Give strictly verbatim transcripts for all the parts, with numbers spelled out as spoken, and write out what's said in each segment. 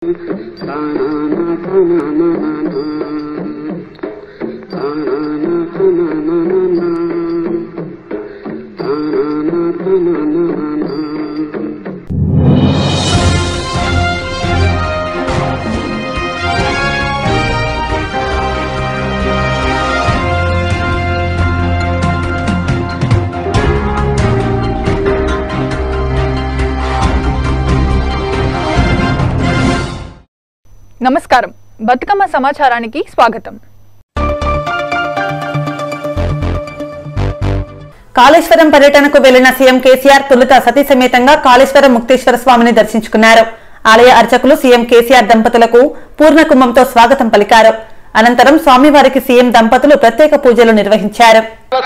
నమస్కారం బతుకమ్మ సమాచారానికి స్వాగతం। కాళేశ్వరం పర్యటనకు వెళ్లిన సీఎం కేసీఆర్ తొలుత సతీ సమేతంగా కాళేశ్వరం ముక్తేశ్వర స్వామిని దర్శించుకున్నారు। ఆలయ అర్చకులు సీఎం కేసీఆర్ దంపతులకు పూర్ణ కుంభంతో స్వాగతం పలికారు। అనంతరం స్వామివారికి సీఎం దంపతులు ప్రత్యేక పూజలు నిర్వహించారు।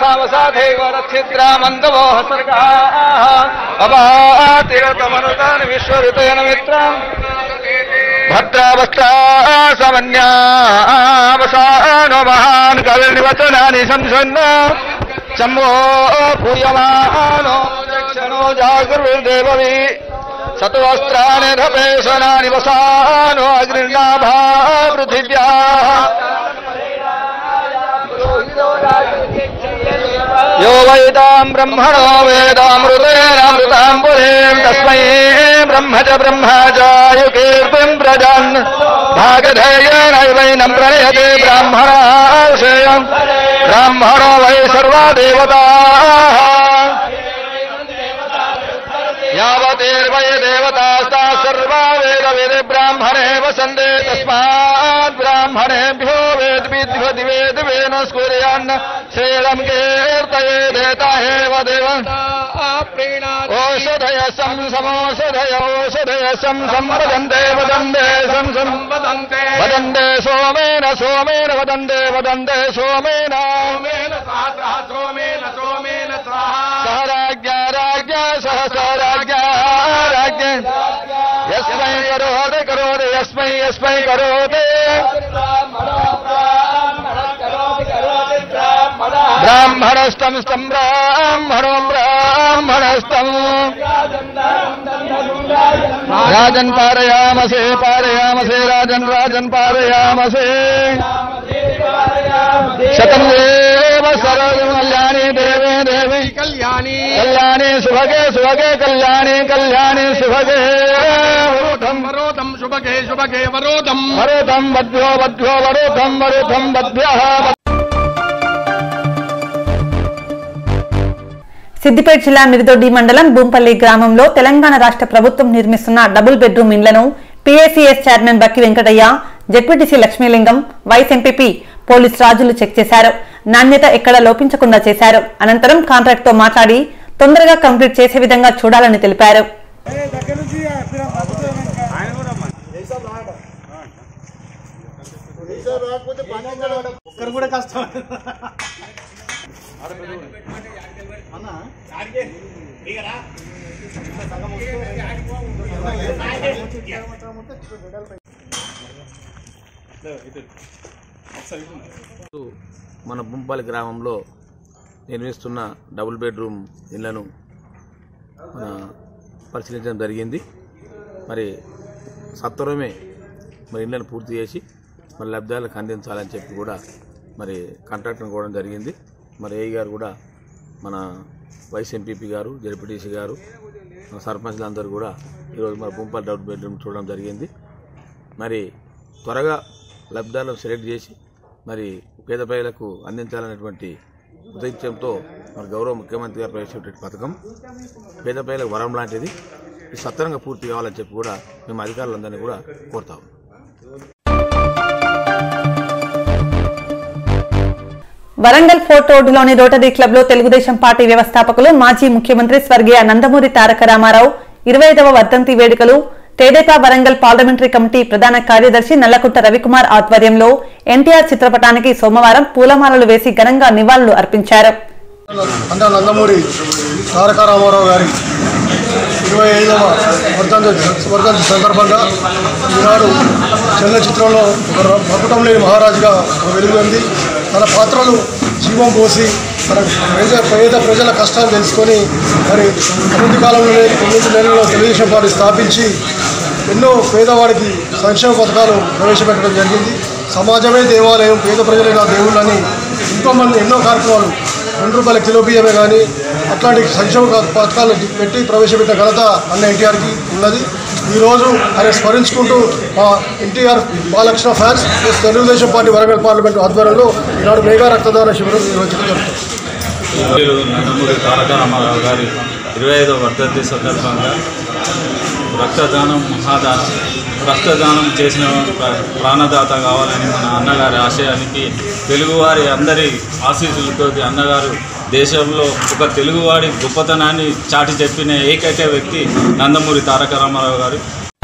భద్రావస్థాసమన్యావసానో మహాన్ కవిర్నివచనాని సంసన్న చమ్మో పూయమానో దక్షిణో జాగృర్దేవవి సత్వస్త్రాణి రపేశనాని వసానో అగ్నిర్నాభా పృథివ్యా यो वैदां ब्रह्मणो वेदामृतेनामृताम्बुरें तस्मै ब्रह्म च ब्रह्मचाय कीर्तिं प्रजान् भागधेयेनैवैनं प्रणयते ब्राह्मणाशेयं ब्राह्मणो वै सर्वा देवताः यावतीर्वै देवतास्ताः सर्वा वेदविदि ब्राह्मणे वसन्ते तस्मात् ब्राह्मणेभ्यो वेद्विद्वति वेदवेन स्कुर्यान् श्रीलं कीर्तये देता हेव देव ओषधय सं समोषधय ओषधय सं संवदन्ते वदन्ते सं सं वदन्ते सोमेन सोमेन वदन्ते वदन्ते सोमेन सोमेन सोमेन सह राज्ञा राज्ञा सह सराज्ञा राज्ञे यस्मै करोति करोति यस्मै यस्मै करोति ब्राह्मणस्तं स्तं ब्राह्मणो ब्राह्मणस्तं राजन् पारयामसे पारयामसे राजन् राजन् पारयामसे शतं देव सर्वं कल्याणी देवे देवी कल्याणी कल्याणी सुभगे सुभगे कल्याणी कल्याणी सुभगे वरोधं वरोधं शुभगे शुभगे वरोधं वरोधं वध्यो वध्यो वरोधं वरोधं वध्यः। సిద్దిపేట జిల్లా మిరిదొడ్డి మండలం బూంపల్లి గ్రామంలో తెలంగాణ రాష్ట్ర ప్రభుత్వం నిర్మిస్తున్న డబుల్ బెడ్రూమ్ ఇండ్లను PACS chairman Bakki Venkataiah, ZPTC Lakshmilingam, vice MPP police Rajulu check చేశారు। నాణ్యత ఎక్కడ లోపించకుండా చేశారు। అనంతరం కాంట్రాక్ట్ తో మాట్లాడి తొందరగా కంప్లీట్ చేసే విధంగా చూడాలని తెలిపారు। మన బూంపల్లి గ్రామంలో నిర్మిస్తున్న డబుల్ బెడ్రూమ్ ఇళ్లను మన పరిశీలించడం జరిగింది। మరి సత్వరమే మరి ఇళ్లను పూర్తి చేసి మరి లబ్ధాలకు అందించాలని చెప్పి కూడా మరి కాంట్రాక్టర్ని కోవడం జరిగింది। మరి ఏ గారు కూడా మన వైస్ ఎంపీపీ గారు, జెడ్పీటీసీ గారు, సర్పంచ్లందరూ కూడా ఈరోజు మన బూంపల్లి డబుల్ బెడ్రూమ్ చూడడం జరిగింది। మరి త్వరగా లబ్ధాలను సెలెక్ట్ చేసి మరి పేద ప్రజలకు అందించాలనేటువంటి ఉద్దేశంతో మరి గౌరవ ముఖ్యమంత్రి గారు ప్రవేశపెట్టే పథకం పేద ప్రజలకు వరం లాంటిది। ఇది సత్వరంగా పూర్తి కావాలని చెప్పి కూడా మేము అధికారులందరినీ కూడా కోరుతాము। వరంగల్ ఫోర్ట్ రోడ్డులోని రోటరీ క్లబ్ లో తెలుగుదేశం పార్టీ వ్యవస్థాపకులు మాజీ ముఖ్యమంత్రి స్వర్గీయ నందమూరి తారక రామారావు ఇరవై ఐదవ వర్ధంతి వేడుకలు తెదేపా వరంగల్ పార్లమెంటరీ కమిటీ ప్రధాన కార్యదర్శి నల్లకుంట రవికుమార్ ఆధ్వర్యంలో ఎన్టీఆర్ చిత్రపటానికి సోమవారం పూలమాలలు వేసి ఘనంగా నివాళులు అర్పించారు। నందమూరి తారక రామారావు గారి ఇరవై ఐదవ వర్ధంతి వర్ధంతి సందర్భంగా ఈనాడు చలనచిత్రంలో మకుటం లేని మహారాజుగా వెలుగుంది। తన పాత్రలు జీవం పోసి మన పేద పేద ప్రజల కష్టాలు తెలుసుకొని మరి అభివృద్ధి కాలంలోనే తొమ్మిది నెలల్లో తెలుగుదేశం పార్టీ స్థాపించి ఎన్నో పేదవాడికి సంక్షేమ పథకాలు ప్రవేశపెట్టడం జరిగింది. సమాజమే దేవాలయం, పేద ప్రజలే నా దేవుళ్ళని ఎంతోమంది ఎన్నో కార్యక్రమాలు రెండు రూపాయల కిలో బియ్యమే కానీ అట్లాంటి సంక్షేమ పథకాలు పెట్టి ప్రవేశపెట్టిన ఘనత అన్న ఎన్టీఆర్కి ఉన్నది. ఈరోజు ఆయన స్మరించుకుంటూ మా NTR Balakrishna fans plus Telugudesam party Warangal parliament ఆధ్వర్యంలో ఈనాడు మెగా రక్తదాన శిబిరం నిర్వహించడం జరుగుతుంది. నందమూరి తారక రామారావు గారి ఇరవై ఐదవ వర్ధంతి సందర్భంగా రక్తదానం మహాదానం రక్తదానం చేసిన ప్రాణదాత కావాలని మన అన్నగారి ఆశయానికి తెలుగువారి అందరి ఆశీస్సులతో అన్నగారు దేశంలో ఒక తెలుగువాడి గొప్పతనాన్ని చాటి చెప్పిన ఏకైక వ్యక్తి నందమూరి తారక రామారావు గారు.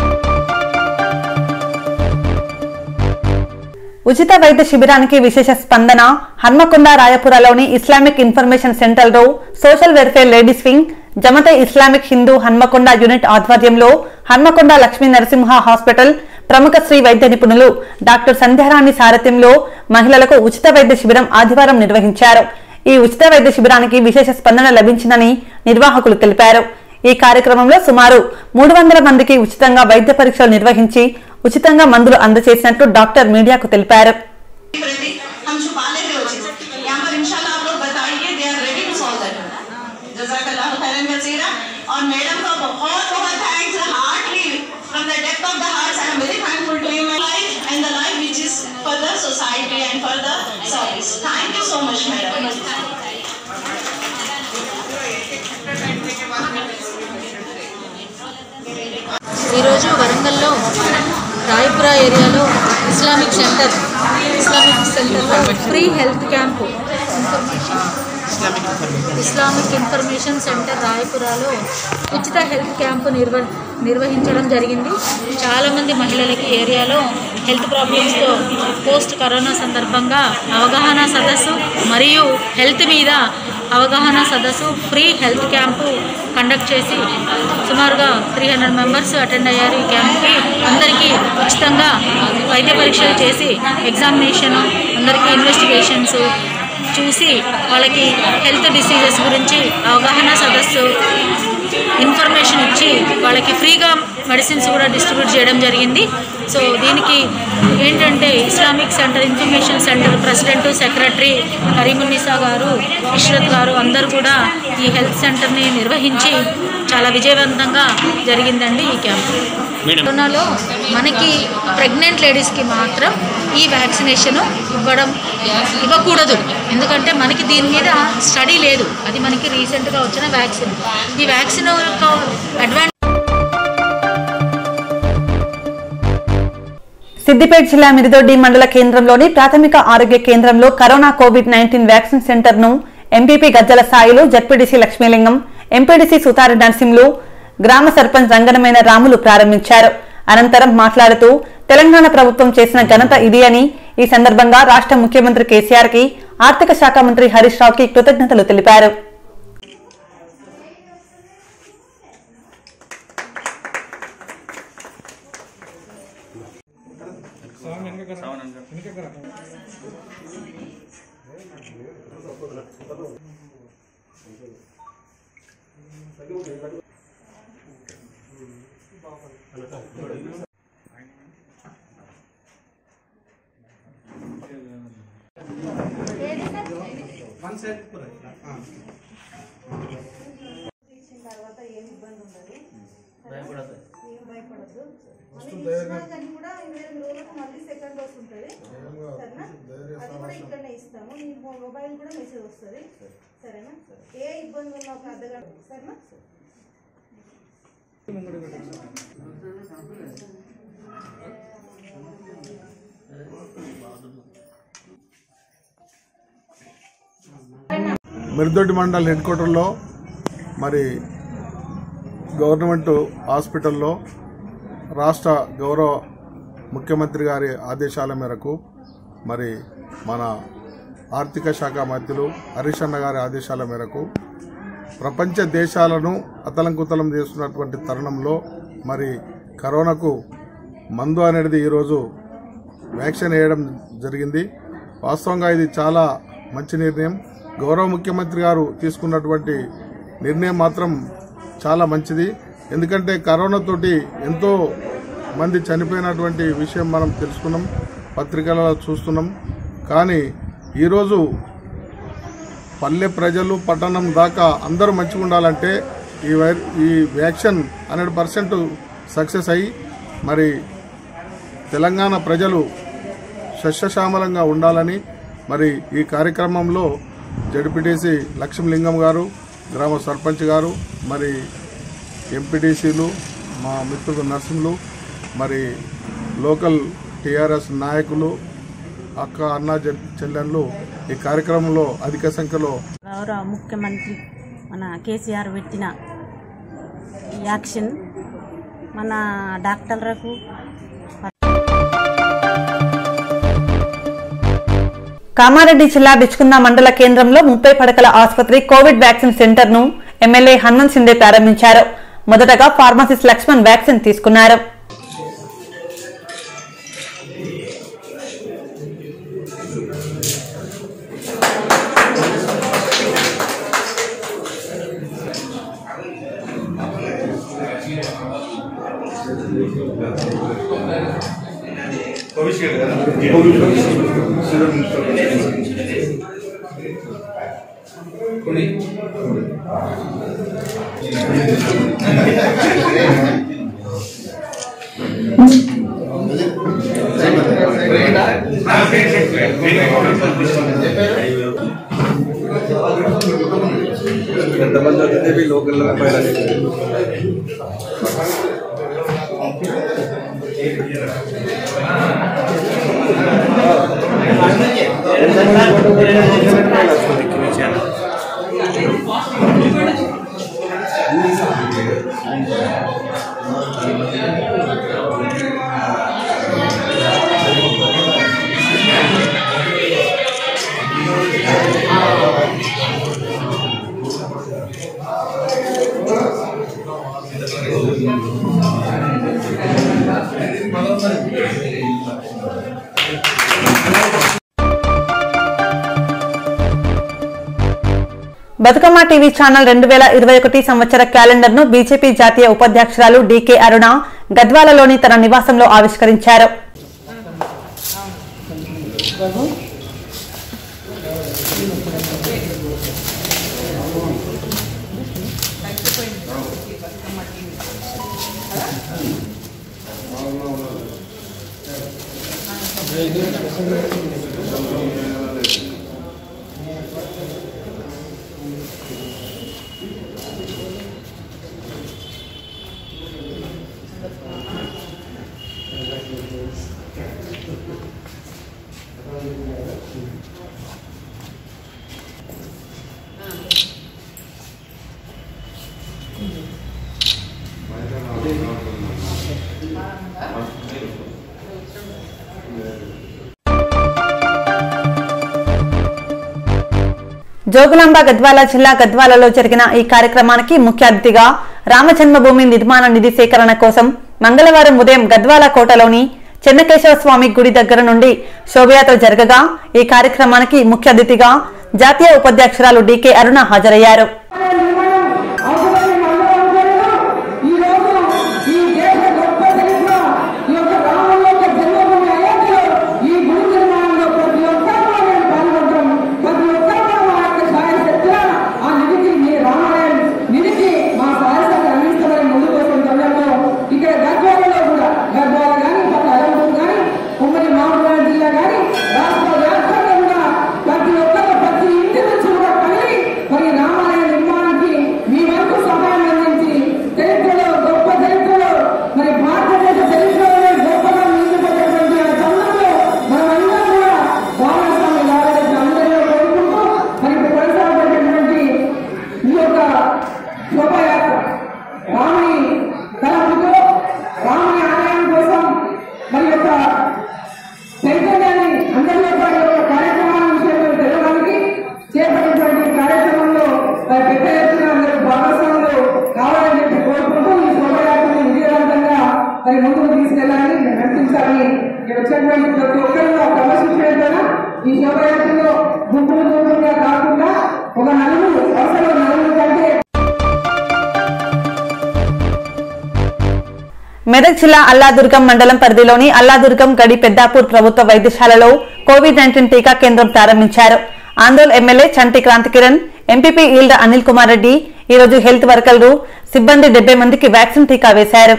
ఉచిత వైద్య శిబిరానికి విశేష స్పందన. హన్మకొండ రాయపురలోని ఇస్లామిక్ ఇన్ఫర్మేషన్ సెంటర్లో social welfare ladies wing, Jamaat Islamic Hindu Hanamkonda unit ఆధ్వర్యంలో హన్మకొండ లక్ష్మీ నరసింహ హాస్పిటల్ ప్రముఖ శ్రీ వైద్య నిపుణులు డాక్టర్ సంధ్యారాణి సారథ్యంలో మహిళలకు ఉచిత వైద్య శిబిరం ఆదివారం నిర్వహించారు. ఈ ఉచిత వైద్య శిబిరానికి విశేష స్పందన లభించిందని నిర్వాహకులు తెలిపారు. ఈ కార్యక్రమంలో సుమారు మూడు వందల మందికి ఉచితంగా వైద్య పరీక్షలు నిర్వహించి ఉచితంగా మందులు అందజేసినట్లు డాక్టర్ మీడియాకు తెలిపారు. ఈరోజు వరంగల్లో రాయపుర ఏరియాలో Islamic center Islamic center free health camp Islamic information center రాయపురలో ఉచిత హెల్త్ క్యాంపు నిర్వ నిర్వహించడం జరిగింది. చాలామంది మహిళలకి ఏరియాలో హెల్త్ ప్రాబ్లమ్స్తో పోస్ట్ కరోనా సందర్భంగా అవగాహన సదస్సు మరియు హెల్త్ మీద అవగాహన సదస్సు ఫ్రీ హెల్త్ క్యాంపు కండక్ట్ చేసి సుమారుగా త్రీ హండ్రెడ్ మెంబర్స్ అటెండ్ అయ్యారు. ఈ క్యాంప్కి అందరికీ ఉచితంగా వైద్య పరీక్షలు చేసి ఎగ్జామినేషను అందరికీ ఇన్వెస్టిగేషన్స్ చూసి వాళ్ళకి హెల్త్ డిసీజెస్ గురించి అవగాహన సదస్సు ఇన్ఫర్మేషన్ ఇచ్చి వాళ్ళకి ఫ్రీగా మెడిసిన్స్ కూడా డిస్ట్రిబ్యూట్ చేయడం జరిగింది. సో దీనికి ఏంటంటే Islamic center information center president secretary Karimunnisa garu, Ishrat గారు అందరూ కూడా ఈ హెల్త్ సెంటర్ని నిర్వహించి చాలా విజయవంతంగా జరిగిందండి ఈ క్యాంపు. కరోనాలో మనకి ప్రెగ్నెంట్ లేడీస్కి మాత్రం ఈ వ్యాక్సినేషన్ ఇవ్వడం ఇవ్వకూడదు. ఎందుకంటే మనకి దీని మీద స్టడీ లేదు, అది మనకి రీసెంట్గా వచ్చిన వ్యాక్సిన్. ఈ వ్యాక్సిన్ యొక్క అడ్వాంటేజ్ సిద్దిపేట జిల్లా మిరిదొడ్డి మండల కేంద్రంలోని ప్రాథమిక ఆరోగ్య కేంద్రంలో corona covid nineteen vaccine centre ను MPP Gajjala Sailu, ZPTC Lakshmilingam, MPTC Sutari Narasimhulu, గ్రామ సర్పంచ్ రంగనమైన రాములు ప్రారంభించారు. అనంతరం మాట్లాడుతూ తెలంగాణ ప్రభుత్వం చేసిన ఘనత ఇది అని, ఈ సందర్భంగా రాష్ట్ర ముఖ్యమంత్రి కేసీఆర్ కి, ఆర్థిక శాఖ మంత్రి హరీష్ రావుకి కృతజ్ఞతలు తెలిపారు. తర్వాత ఏం ఇబ్బంది ఉండదు, భయపడద్దు. కూడా ఇరవై రోజులకు మళ్ళీ సెకండ్ డోస్ ఉంటుంది సరేనా, అది కూడా ఇక్కడనే ఇస్తాము. నీ మొబైల్ కూడా మెసేజ్ వస్తుంది సరేనా. ఏ ఇబ్బంది ఉన్నా ఒక అర్ధగంట సరేనా. మిరిదొడ్డి మండల్ హెడ్ క్వార్టర్లో మరి గవర్నమెంట్ హాస్పిటల్లో రాష్ట్ర గౌరవ ముఖ్యమంత్రి గారి ఆదేశాల మేరకు మరి మన ఆర్థిక శాఖ మంత్రులు హరీష్ అన్న గారి ఆదేశాల మేరకు ప్రపంచ దేశాలను అతలంకుతలం చేస్తున్నటువంటి తరుణంలో మరి కరోనాకు మందు అనేది ఈరోజు వ్యాక్సిన్ వేయడం జరిగింది. వాస్తవంగా ఇది చాలా మంచి నిర్ణయం. గౌరవ ముఖ్యమంత్రి గారు తీసుకున్నటువంటి నిర్ణయం మాత్రం చాలా మంచిది. ఎందుకంటే కరోనాతోటి ఎంతో మంది చనిపోయినటువంటి విషయం మనం తెలుసుకున్నాం, పత్రికలలో చూస్తున్నాం. కానీ ఈరోజు పల్లె ప్రజలు పట్టణం దాకా అందరూ మంచిగా ఉండాలంటే ఈ వై ఈ వ్యాక్సిన్ హండ్రెడ్ పర్సెంట్ సక్సెస్ అయ్యి మరి తెలంగాణ ప్రజలు సస్యశ్యామలంగా ఉండాలని మరి ఈ కార్యక్రమంలో జడ్పీటీసీ లక్ష్మీలింగం గారు, గ్రామ సర్పంచ్ గారు, మరి ఎంపీటీసీలు, మా మిత్రులు నర్సింహులు, మరి లోకల్ టీఆర్ఎస్ నాయకులు, అక్క అన్న చెల్లెళ్ళు ఈ కార్యక్రమంలో అధిక సంఖ్యలో గౌరవ ముఖ్యమంత్రి మన కేసీఆర్ పెట్టిన యాక్షన్ మన డాక్టర్లకు కామారెడ్డి జిల్లా బిచ్కుంద మండల కేంద్రంలో ముప్పై పడకల ఆసుపత్రి కోవిడ్ వ్యాక్సిన్ సెంటర్ ను ఎమ్మెల్యే హనుమంత్ సిండే ప్రారంభించారు. మొదటగా ఫార్మసిస్ట్ లక్ష్మణ్ వ్యాక్సిన్ తీసుకున్నారు. भी लोकल బతుకమ్మ టీవీ ఛానల్ రెండు వేల ఇరవై ఒకటి సంవత్సర క్యాలెండర్ ను బీజేపీ జాతీయ ఉపాధ్యక్షురాలు డీకే అరుణ గద్వాలలోని తన నివాసంలో ఆవిష్కరించారు. జోగులాంబ గద్వాల జిల్లా గద్వాలలో జరిగిన ఈ కార్యక్రమానికి ముఖ్య అతిథిగా రామజన్మభూమి నిర్మాణ నిధి సేకరణ కోసం మంగళవారం ఉదయం గద్వాల కోటలోని చెన్నకేశవ స్వామి గుడి దగ్గర నుండి శోభయాత్ర జరగగా ఈ కార్యక్రమానికి ముఖ్య అతిథిగా జాతీయ ఉపాధ్యక్షురాలు డీకే అరుణ హాజరయ్యారు. మెదక్ జిల్లా అల్లాదుర్గం మండలం పరిధిలోని అల్లాదుర్గం గడి పెద్దాపూర్ ప్రభుత్వ వైద్యశాలలో కోవిడ్ నైన్టీన్ టీకా కేంద్రం ప్రారంభించారు. ఆందోళ్ ఎమ్మెల్యే చంటి క్రాంతికిరణ్, ఎంపీపీ ఈల్డ అనిల్ కుమార్ రెడ్డి ఈ రోజు హెల్త్ వర్కర్లు సిబ్బంది డెబ్బై మందికి వ్యాక్సిన్ టీకా వేశారు.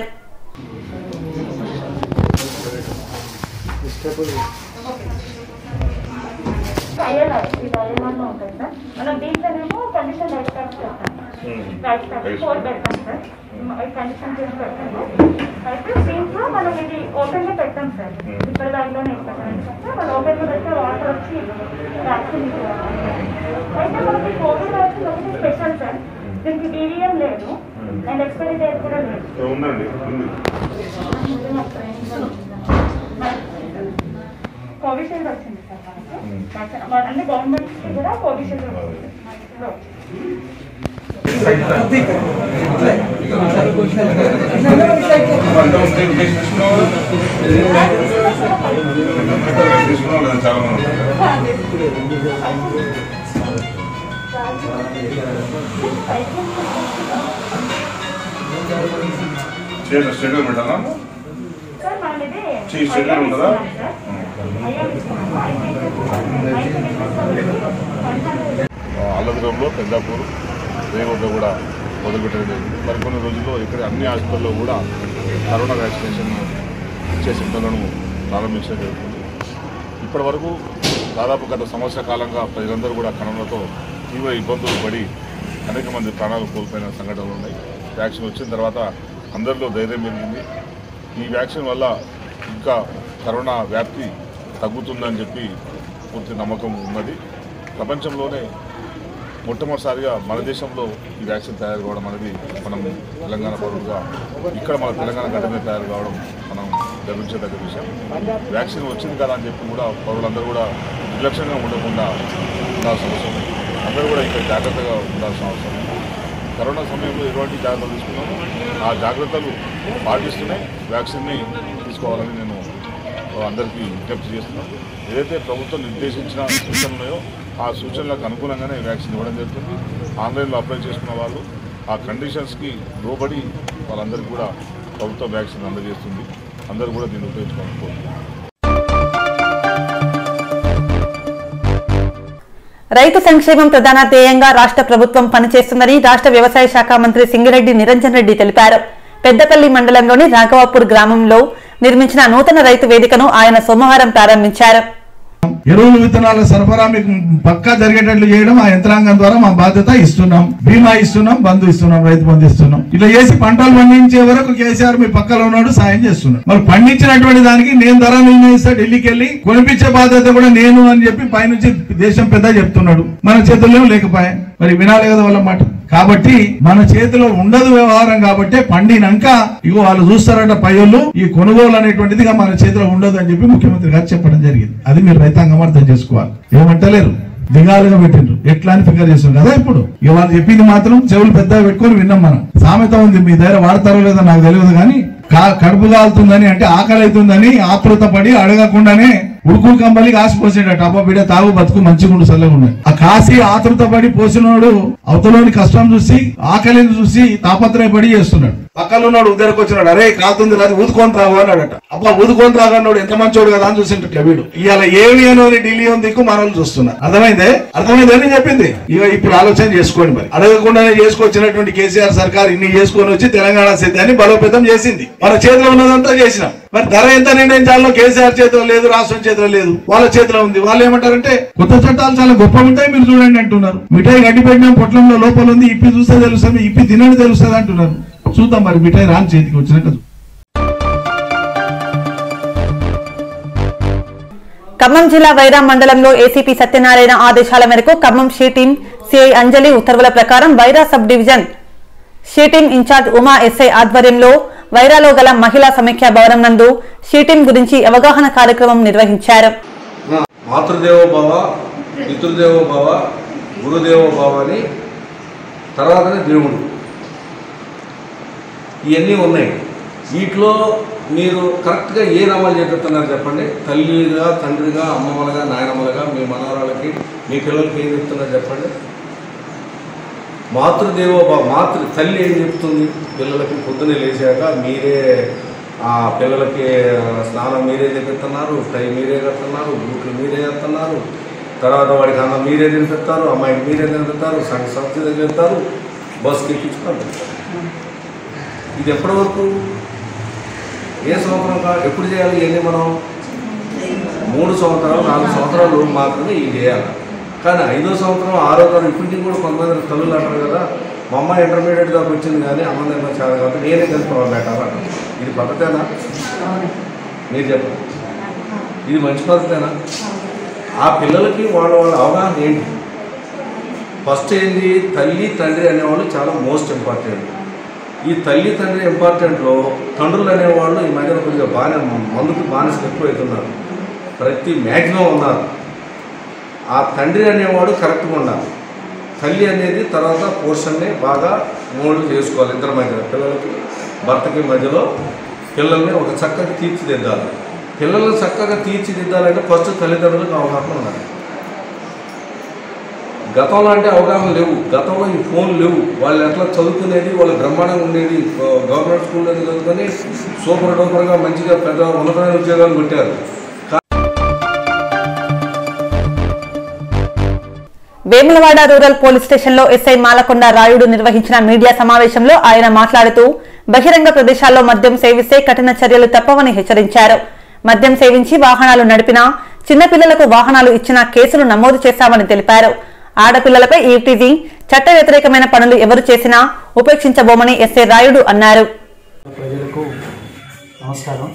కండిషన్ చేసి పెట్టాము. అయితే దీంట్లో మనం ఇది ఓపెన్గా పెట్టాం సార్. ఇక్కడ దాంట్లోనే ఇస్తాం. మనం ఓపెన్గా పెడితే వాటర్ వచ్చి వ్యాక్సిన్ ఇచ్చేవాళ్ళం. అయితే మనకి కోవిడ్ వ్యాక్సిన్ ఒకటి స్పెషల్ సార్. దీనికి డీవీఎం లేదు అండ్ ఎక్స్పైరీ డేట్ కూడా లేదు. కోవిషీల్డ్ వచ్చింది సార్ మనకి. అంటే గవర్నమెంట్కి కూడా కోవిషీల్డ్ వచ్చింది. అల్లదుర్గంలో పెద్దాపూర్ రేవూరులో కూడా మొదలుపెట్టడం జరిగింది. మరికొన్ని రోజుల్లో ఇక్కడ అన్ని హాస్పిటల్లో కూడా కరోనా వ్యాక్సినేషన్ ఇచ్చే సెంటర్లను ప్రారంభించడం జరుగుతుంది. ఇప్పటి వరకు దాదాపు గత సంవత్సర కాలంగా ప్రజలందరూ కూడా కరోనాతో తీవ్ర ఇబ్బందులు పడి అనేక మంది ప్రాణాలు కోల్పోయిన సంఘటనలు ఉన్నాయి. వ్యాక్సిన్ వచ్చిన తర్వాత అందరిలో ధైర్యం పెరిగింది. ఈ వ్యాక్సిన్ వల్ల ఇంకా కరోనా వ్యాప్తి తగ్గుతుందని చెప్పి పూర్తి నమ్మకం ఉన్నది. ప్రపంచంలోనే మొట్టమొదటిసారిగా మన దేశంలో ఈ వ్యాక్సిన్ తయారు కావడం అనేది మనం తెలంగాణ పౌరులుగా ఇక్కడ మన తెలంగాణ గడ్డ మీద తయారు కావడం మనం గర్వించదగ్గ విషయం. వ్యాక్సిన్ వచ్చింది కదా అని చెప్పి కూడా పౌరులందరూ కూడా నిర్లక్ష్యంగా ఉండకుండా ఉండాల్సిన అవసరం, అందరూ కూడా ఇక్కడ జాగ్రత్తగా ఉండాల్సిన అవసరం. కరోనా సమయంలో ఎటువంటి జాగ్రత్తలు తీసుకున్నామో ఆ జాగ్రత్తలు పాటిస్తూనే వ్యాక్సిన్ని తీసుకోవాలని నేను అందరికీ విజ్ఞప్తి చేస్తున్నాను. ఏదైతే ప్రభుత్వం నిర్దేశించిన సూచనలు ఉన్నాయో ఆ సూచనలకు అనుగుణంగానే వ్యాక్సిన్ ఇవ్వడం జరుగుతుంది. ఆన్లైన్లో అప్లై చేసుకున్న వాళ్ళు ఆ కండిషన్స్కి లోబడి వాళ్ళందరికీ కూడా ప్రభుత్వం వ్యాక్సిన్ అందజేస్తుంది. అందరూ కూడా దీన్ని ఉపయోగించుకోవాలనుకుంటున్నారు. రైతు సంక్షేమం ప్రధాన ధ్యేయంగా రాష్ట్ర ప్రభుత్వం పనిచేస్తుందని రాష్ట్ర వ్యవసాయ శాఖ మంత్రి సింగిరెడ్డి నిరంజన్ రెడ్డి తెలిపారు. పెద్దపల్లి మండలంలోని రాఘవాపూర్ గ్రామంలో నిర్మించిన నూతన రైతు వేదికను ఆయన సోమవారం ప్రారంభించారు. ఎరువులు విత్తనాల సరఫరా మీకు పక్కా జరిగేటట్లు చేయడం ఆ యంత్రాంగం ద్వారా మా బాధ్యత ఇస్తున్నాం. బీమా ఇస్తున్నాం, బంధు ఇస్తున్నాం, రైతు బంధు ఇస్తున్నాం. ఇట్లా చేసి పంటలు పండించే వరకు కేసీఆర్ మీ పక్కలో ఉన్నాడు, సాయం చేస్తున్నాడు. మరి పండించినటువంటి దానికి నేను ధర నిర్ణయిస్తా, ఢిల్లీకి వెళ్ళి కొనిపించే బాధ్యత కూడా నేను అని చెప్పి పైనుంచి దేశం పెద్ద చెప్తున్నాడు. మన చేతుల్లో లేకపోయా, మరి వినాలి కదా వాళ్ళ మాట. కాబట్టి మన చేతిలో ఉండదు వ్యవహారం. కాబట్టి పండినాక ఇగో వాళ్ళు చూస్తారట పయ్యోళ్ళు, ఈ కొనుగోలు అనేటువంటిదిగా మన చేతిలో ఉండదు అని చెప్పి ముఖ్యమంత్రి గారు చెప్పడం జరిగింది. అది మీరు రైతాంగం అర్థం చేసుకోవాలి. ఏమంటలేరు, దిగాలుగా పెట్టిండ్రు, ఎట్లా అని ఫిగర్ చేస్తుంది కదా. ఇప్పుడు ఇక వాళ్ళు చెప్పింది మాత్రం చెవులు పెద్దగా పెట్టుకొని విన్నాం. మనం సామెత ఉంది, మీ దగ్గర వాడతారో లేదో నాకు తెలియదు కానీ కడుపు కాలుతుందని అంటే ఆకలి అవుతుందని ఆతృత పడి అడగకుండానే ఉడుకులు కంబలి కాసి పోసేటట్టు అబ్బా బిడ్డ తాగు బతుకు మంచిగుండు చల్లగా ఆ కాసి ఆతృత పడి పోసినోడు అవతలోని కష్టం చూసి ఆకలిని చూసి తాపత్రయపడి చేస్తున్నాడు. పక్కన ఉన్నాడు ఉద్దరికి వచ్చినాడు, అరే కాలుతుంది అది ఊదుకొని తాగు అన్నాడట. అబ్బా ఊదుకొని తాగన్నాడు, ఎంత మంచోడు కదా అని చూసింట వీడు. ఇవాళ ఏమి అని ఢిల్లీ ఉంది దిక్కు మనల్ని చూస్తున్నారు. అర్థమైందే అర్థమైందని చెప్పింది. ఇక ఇప్పుడు ఆలోచన చేసుకోండి. మరి అడగకుండానే చేసుకొచ్చినటువంటి కేసీఆర్ సర్కార్ ఇన్ని చేసుకొని వచ్చి తెలంగాణ సిద్ధాన్ని బలోపేతం చేసింది. మన చేతిలో ఉన్నదంతా చేసినాం. మరి ధర ఎంత నిర్ణయించాలో కేసీఆర్ చేతిలో లేదు, రాష్ట్రం చేతిలో లేదు, వాళ్ళ చేతిలో ఉంది. వాళ్ళు ఏమంటారంటే కొత్త చట్టాలు చాలా గొప్ప ఉంటాయి, మీరు చూడండి అంటున్నారు. మిఠాయి గడ్డి పెట్టిన పొట్లంలో లోపల ఉంది, ఇప్పి చూస్తే తెలుస్తుంది, ఇప్పి తినని తెలుస్తుంది అంటున్నారు. చూద్దాం మరి మిఠాయి రాని చేతికి వచ్చినట్టు. ఖమ్మం జిల్లా వైరా మండలంలో ఏసీపీ సత్యనారాయణ ఆదేశాల మేరకు ఖమ్మం షీటీం సిఐ అంజలి ఉత్తర్వుల ప్రకారం Wyra sub division she team incharge Uma SI ఆధ్వర్యంలో వైరాలో గల మహిళా సమైక్య భవనం నందు షీటీం గురించి అవగాహన కార్యక్రమం నిర్వహించారు. మాతృదేవోభవ, పితృదేవోభవ, గురుదేవోభవ అని తర్వాతనే దేవుడు, ఇవన్నీ ఉన్నాయి. వీటిలో మీరు కరెక్ట్గా ఏ నామాలు చెప్తున్నారు చెప్పండి. తల్లిగా, తండ్రిగా, అమ్మమ్మలుగా, నాయనమ్మలుగా, మీ మనవరాలకి, మీ పిల్లలకి ఏం చెప్తున్నారు చెప్పండి. మాతృదేవోభవ, మాతృ తల్లి ఏం చెప్తుంది పిల్లలకి? పొద్దున్నే లేచాక మీరే ఆ పిల్లలకి స్నానం మీరే తెప్పిస్తున్నారు, టై మీరే కడుతున్నారు, బూట్లు మీరే కడుతున్నారు, తర్వాత వాడికి అన్నం మీరే తినిపిస్తారు, అమ్మాయికి మీరే తినిపిస్తారు, సంఘ సంస్థ తినిపిస్తారు, బస్సుకి ఎక్కించుకోండి. ఇది ఎప్పటి వరకు ఏ సంవత్సరం కా ఎప్పుడు చేయాలి ఇవన్నీ మనం మూడు సంవత్సరాలు నాలుగు సంవత్సరాలు మాత్రమే ఇది చేయాలి. కానీ ఐదో సంవత్సరం ఆరో తరం ఇప్పటికీ కూడా కొంతమంది తల్లులు అంటారు కదా, మా అమ్మాయి ఇంటర్మీడియట్ దాకా వచ్చింది కానీ అమ్మ దగ్గర చాలా కాబట్టి నేనే తెలుసుకోవాలి పెట్టాలంట. ఇది పద్ధతేనా? మీరు చెప్పండి, ఇది మంచి పద్ధతేనా? ఆ పిల్లలకి వాళ్ళ వాళ్ళ అవగాహన ఏంటి? ఫస్ట్ ఏంటి, తల్లి తండ్రి అనేవాళ్ళు చాలా మోస్ట్ ఇంపార్టెంట్. ఈ తల్లి తండ్రి ఇంపార్టెంట్లో తండ్రులు అనేవాళ్ళు ఈ మధ్యన కొద్దిగా బాగా మందుకు బానిసలు ఎక్కువవుతున్నారు, ప్రతి మ్యాక్సిమం ఉన్నారు. ఆ తండ్రి అనేవాడు కరెక్ట్గా ఉండాలి. తల్లి అనేది తర్వాత పోర్షన్ని బాగా మోల్డ్ చేసుకోవాలి. ఇద్దరి మధ్యలో పిల్లలకి భర్తకి మధ్యలో పిల్లల్ని ఒక చక్కగా తీర్చిదిద్దాలి. పిల్లల్ని చక్కగా తీర్చిదిద్దాలంటే ఫస్ట్ తల్లిదండ్రులకు అవగాహన ఉండాలి. గతంలో అంటే అవగాహన లేవు, గతంలో ఈ ఫోన్లు లేవు. వాళ్ళు ఎట్లా చదువుకునేది, వాళ్ళు బ్రహ్మాండంగా ఉండేది. గవర్నమెంట్ స్కూల్లో చదువుకొని సూపర్ డూపర్గా మంచిగా పెద్ద ఉన్నతమైన ఉద్యోగాలు కొట్టారు. వేములవాడ రూరల్ పోలీస్ స్టేషన్ లో ఎస్ఐ మాలకొండ రాయుడు నిర్వహించిన మీడియా సమావేశంలో ఆయన మాట్లాడుతూ బహిరంగ ప్రదేశాల్లో మద్యం సేవిస్తే కఠిన చర్యలు తప్పవని హెచ్చరించారు. మద్యం సేవించి వాహనాలు నడిపినా, చిన్నపిల్లలకు వాహనాలు ఇచ్చినా కేసులు నమోదు చేశామని తెలిపారు. ఆడపిల్లలపై ఈవ్టీజీ, చట్ట వ్యతిరేకమైన పనులు ఎవరు చేసినా ఉపేక్షించబోమని ఎస్ఐ రాయుడు అన్నారు. ప్రజలకు నమస్కారం.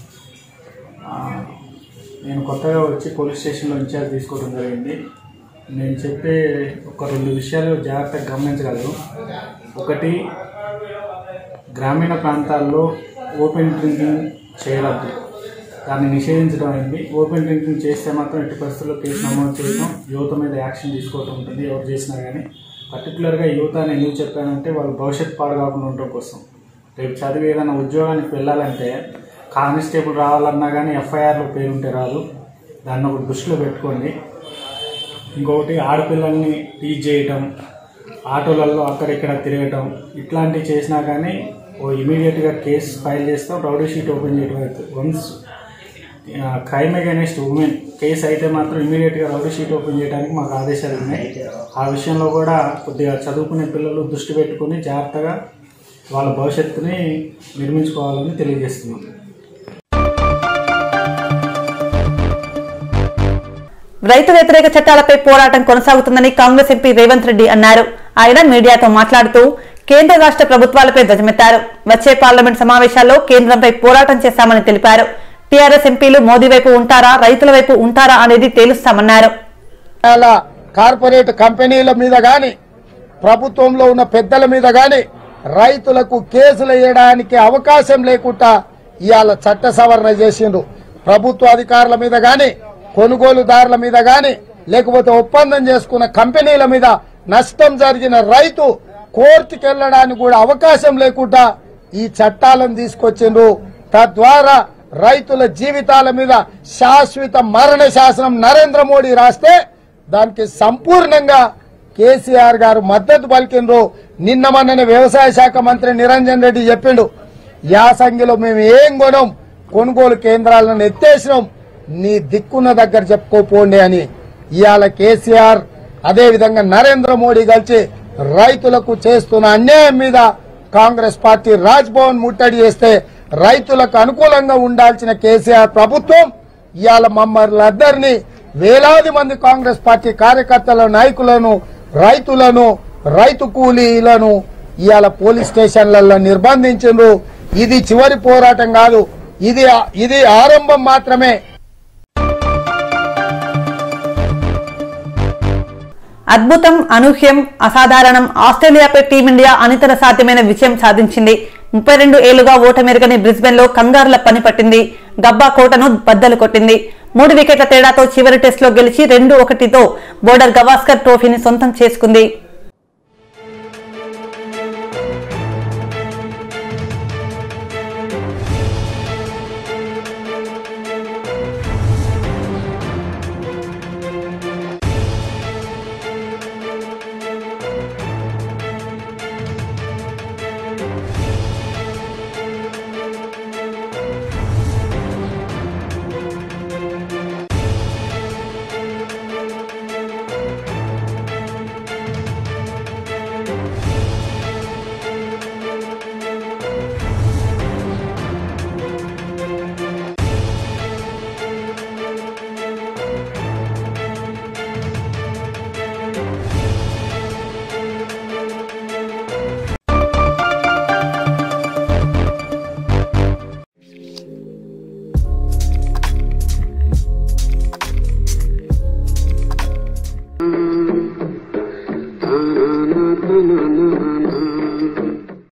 నేను కొత్తగా వచ్చి పోలీస్ స్టేషన్లో ఇన్ఛార్జ్ తీసుకోవడం జరిగింది. నేను చెప్పే ఒక రెండు విషయాలు జాగ్రత్తగా గమనించగలరు. ఒకటి, గ్రామీణ ప్రాంతాల్లో ఓపెన్ డ్రింకింగ్ చేయవద్దు, దాన్ని నిషేధించడం అయింది. ఓపెన్ డ్రింకింగ్ చేస్తే మాత్రం ఎట్టి పరిస్థితుల్లో కేసు నమోదు చేయడం, యువత మీద యాక్షన్ తీసుకోవడం ఉంటుంది ఎవరు చేసినా కానీ. పర్టికులర్గా యువత అని ఎందుకు చెప్పానంటే వాళ్ళ భవిష్యత్తు పాడు కాకుండా ఉండటం కోసం. రేపు చదివి ఏదైనా ఉద్యోగానికి వెళ్ళాలంటే కానిస్టేబుల్ రావాలన్నా కానీ ఎఫ్ఐఆర్లో పేరుంటే రాదు, దాన్ని ఒక దృష్టిలో పెట్టుకోండి. ఇంకొకటి, ఆడపిల్లల్ని టీచ్ చేయటం, ఆటోలలో అక్కడిక్కడ తిరగటం, ఇట్లాంటివి చేసినా కానీ ఓ ఇమీడియట్గా కేసు ఫైల్ చేస్తాం, రౌడీ షీట్ ఓపెన్ చేయడం అవుతుంది. Once crime against women case అయితే మాత్రం ఇమీడియట్గా రౌడీ షీట్ ఓపెన్ చేయడానికి మాకు ఆదేశాలు ఉన్నాయి. ఆ విషయంలో కూడా కొద్దిగా చదువుకునే పిల్లలు దృష్టి పెట్టుకుని జాగ్రత్తగా వాళ్ళ భవిష్యత్తుని నిర్మించుకోవాలని తెలియజేస్తున్నాం. రైతు వ్యతిరేక చట్టాలపై పోరాటం కొనసాగుతుందని కాంగ్రెస్ ఎంపీ రేవంత్ రెడ్డి అన్నారు. ఆయన మీడియాతో మాట్లాడుతూ కేంద్ర రాష్ట్ర ప్రభుత్వాలపై ధ్వజమెత్తారు. వచ్చే పార్లమెంట్ సమావేశాల్లో కేంద్రంపై పోరాటం చేశామని తెలిపారు. టీఆర్ఎస్ ఎంపీలు మోదీ వైపు ఉంటారా, రైతుల వైపు ఉంటారా అనేది తేలుస్తామన్నారు. కార్పొరేట్ కంపెనీల మీద గాని, ప్రభుత్వంలో ఉన్న పెద్దల మీద గాని రైతులకు కేసులు వేయడానికి అవకాశం లేకుండా ఇవాళ చట్ట సవరణ చేసిండ్రు. ప్రభుత్వ అధికారుల మీద గాని, కొనుగోలుదారుల మీద గాని, లేకపోతే ఒప్పందం చేసుకున్న కంపెనీల మీద నష్టం జరిగిన రైతు కోర్టుకు వెళ్లడానికి కూడా అవకాశం లేకుండా ఈ చట్టాలను తీసుకొచ్చిండ్రు. తద్వారా రైతుల జీవితాల మీద శాశ్వత మరణ శాసనం నరేంద్ర మోడీ రాస్తే దానికి సంపూర్ణంగా కేసీఆర్ గారు మద్దతు పలికిండ్రు. నిన్న మొన్ననే వ్యవసాయ శాఖ మంత్రి నిరంజన్ రెడ్డి చెప్పిండు, యాసంగిలో మేము ఏం కొనం, కొనుగోలు కేంద్రాలను ఎత్తేసినాం, నీ దిక్కున్న దగ్గర చెప్పుకోపోండి అని. ఇవాళ కేసీఆర్ అదే విధంగా నరేంద్ర మోడీ కలిసి రైతులకు చేస్తున్న అన్యాయం మీద కాంగ్రెస్ పార్టీ రాజ్ భవన్ ముట్టడి చేస్తే రైతులకు అనుకూలంగా ఉండాల్సిన కేసీఆర్ ప్రభుత్వం ఇవాళ మమ్మల్ని అందరినీ, వేలాది మంది కాంగ్రెస్ పార్టీ కార్యకర్తల నాయకులను, రైతులను, రైతు కూలీలను ఇవాళ పోలీస్ స్టేషన్లలో నిర్బంధించారు. ఇది చివరి పోరాటం కాదు, ఇది ఇది ఆరంభం మాత్రమే. అద్భుతం, అనూహ్యం, అసాధారణం. ఆస్ట్రేలియాపై టీమిండియా అనితర సాధ్యమైన విజయం సాధించింది. ముప్పై రెండు ఏళ్లుగా ఓటమెరుగని బ్రిస్బెన్ లో కంగారుల పని పట్టింది. గబ్బా కోటను బద్దలు కొట్టింది. మూడు వికెట్ల తేడాతో చివరి టెస్టులో గెలిచి రెండు ఒకటితో బోర్డర్ గవాస్కర్ ట్రోఫీని సొంతం చేసుకుంది.